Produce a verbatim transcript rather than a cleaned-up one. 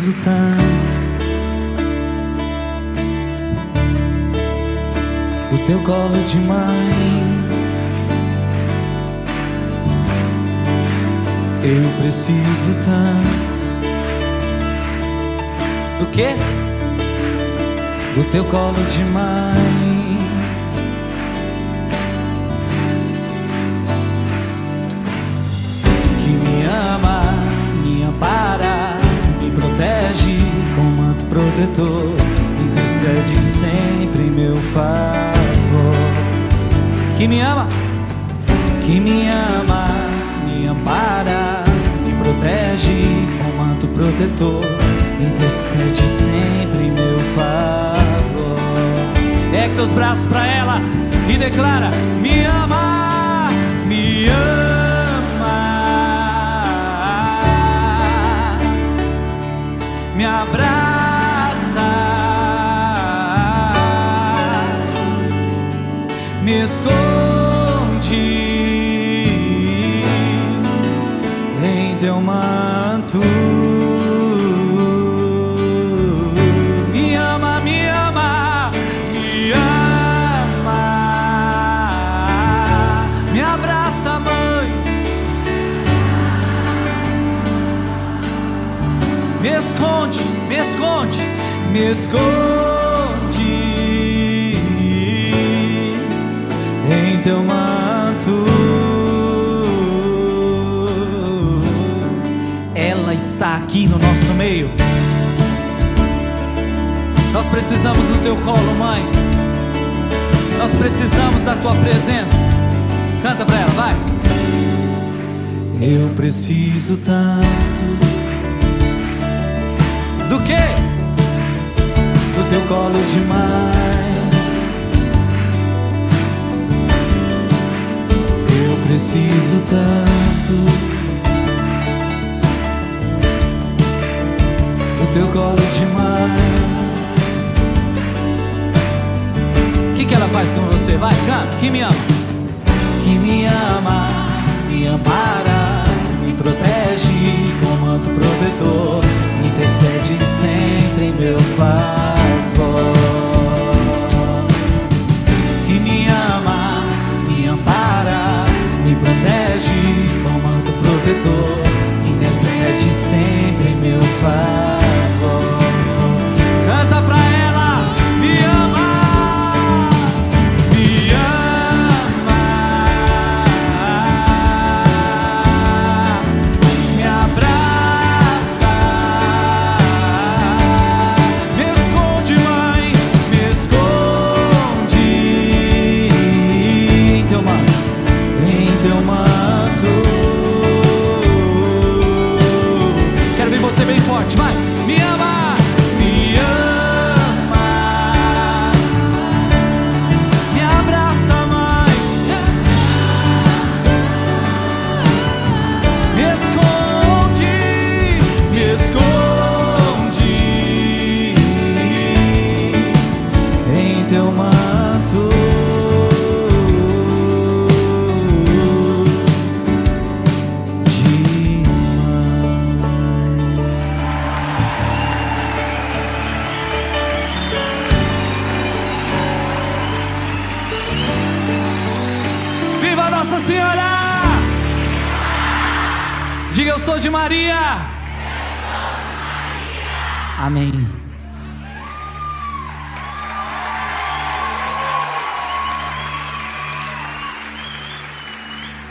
preciso tanto. O teu colo de mãe. Eu preciso tanto. Do quê? Do teu colo de mãe. Que me ama, me ampara, me protege com manto protetor, intercede sempre em meu favor. Que me ama, que me ama, me ampara, me protege com manto protetor, intercede sempre em meu favor. Ergue teus braços pra ela e declara: me ama, me ama, me abraça, me esconde em teu manto. Me ama, me ama, me ama, me abraça, mãe, me esconde, me esconde, me esconde em teu manto. Ela está aqui no nosso meio. Nós precisamos do teu colo, mãe. Nós precisamos da tua presença. Canta pra ela, vai. Eu preciso tanto. Do quê? Do teu colo de mãe. Eu preciso tanto. Do teu colo de mãe. O que que ela faz com você? Vai, canta. Que me ama, que me ama, me ampara, me protege com manto protetor, intercede sempre em meu favor. Que me ama, me ampara, me protege com manto protetor, intercede sempre em meu favor. Canta pra ela, me ama. Vai, me ama, me ama, me abraça, mãe, me esconde, me esconde em teu manto. Viva Nossa Senhora! Diga: eu sou de Maria. Eu sou de Maria. Amém.